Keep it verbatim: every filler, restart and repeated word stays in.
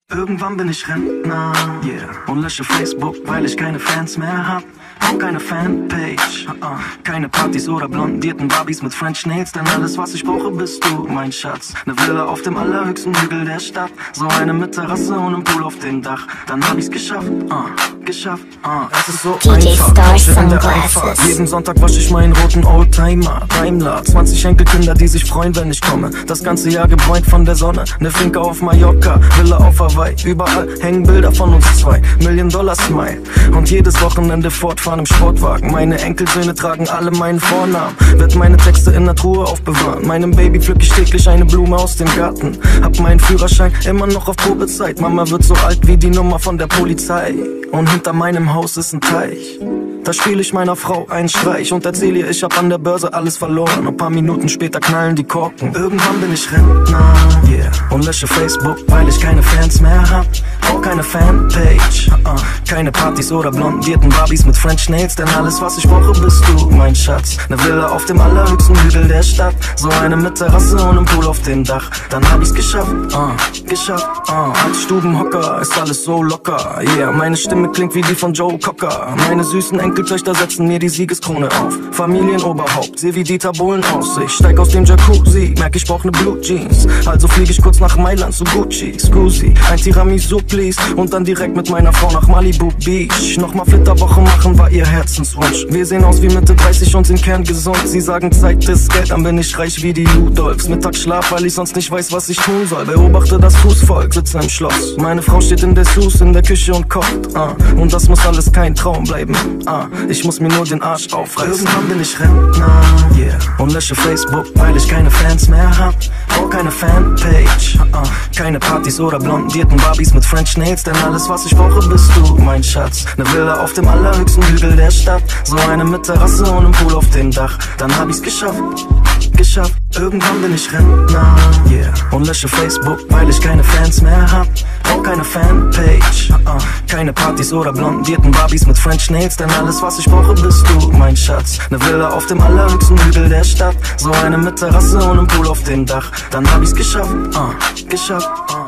Irgendwann bin ich Rentner, yeah, und lösche Facebook, weil ich keine Fans mehr hab. Auch keine Fanpage, uh -uh. Keine Partys oder blondierten Barbies mit French Nails, denn alles was ich brauche bist du, mein Schatz. Ne Villa auf dem allerhöchsten Hügel der Stadt, so eine mit Terrasse und einem Pool auf dem Dach. Dann hab ich's geschafft, uh, geschafft, uh. Es ist so D J einfach, Star in der Einfahrt. Jeden Sonntag wasch ich meinen roten Oldtimer, Daimler. zwanzig Enkelkinder, die sich freuen, wenn ich komme. Das ganze Jahr gebräunt von der Sonne, ne Finca auf Mallorca, Villa auf Hawaii. Überall hängen Bilder von uns zwei, Million Dollar Smile. Und jedes Wochenende fortfahren im Sportwagen. Meine Enkelsöhne tragen alle meinen Vornamen. Werd meine Texte in der Truhe aufbewahren. Meinem Baby pflück ich täglich eine Blume aus dem Garten. Hab meinen Führerschein immer noch auf Probezeit. Mama wird so alt wie die Nummer von der Polizei. Und hinter meinem Haus ist ein Teich. Da spiel ich meiner Frau einen Streich und erzähl ihr, ich hab an der Börse alles verloren. Ein paar Minuten später knallen die Korken. Irgendwann bin ich Rentner, yeah, und lösche Facebook, weil ich keine Fans mehr hab. Auch keine Fanpage, uh -uh. Keine Partys oder blondierten Barbies mit French Nails, denn alles was ich brauche bist du, mein Schatz. Ne Villa auf dem allerhöchsten Hügel der Stadt, so eine mit Terrasse und einem Pool auf dem Dach. Dann hab ich's geschafft, uh, geschafft, uh. Als Stubenhocker ist alles so locker, yeah. Meine Stimme klingt wie die von Joe Cocker. Meine süßen Enkeltöchter setzen mir die Siegeskrone auf. Familienoberhaupt, seh wie Dieter Bohlen aus. Ich steig aus dem Jacuzzi, merk ich brauch ne Blue Jeans. Also flieg ich kurz nach Mailand zu Gucci, Scusi, ein Tiramisu please. Und dann direkt mit meiner Frau nach Malibu Beach. Nochmal Flitterwoche machen war ihr Herzenswunsch. Wir sehen aus wie Mitte dreißig und sind kerngesund. Sie sagen Zeit ist Geld, dann bin ich reich wie die Ludolfs. Mittagsschlaf, weil ich sonst nicht weiß, was ich tun soll. Beobachte das Fußvolk, sitze im Schloss. Meine Frau steht in der Sus in der Küche und kocht, uh. Und das muss alles kein Traum bleiben, uh. Ich muss mir nur den Arsch aufreißen. Irgendwann bin ich Rentner, yeah, und lösche Facebook, weil ich keine Fans mehr hab. Auch keine Fanpage, uh -uh. Keine Partys oder blondierten Barbies mit French Nails, denn alles was ich brauche bist du, mein Schatz. Ne Villa auf dem allerhöchsten Hügel der Stadt, so eine mit Terrasse und einem Pool auf dem Dach. Dann hab ich's geschafft, geschafft. Irgendwann bin ich Rentner, yeah, und lösche Facebook, weil ich keine Fans mehr hab. Auch keine Fanpage, uh -uh. Keine Partys oder blondierten Barbies mit French Nails, denn alles was ich brauche bist du, mein Schatz. Ne Villa auf dem allerhöchsten Hügel der Stadt, so eine mit Terrasse und einem Pool auf dem Dach. Dann hab ich's geschafft, uh, geschafft, uh.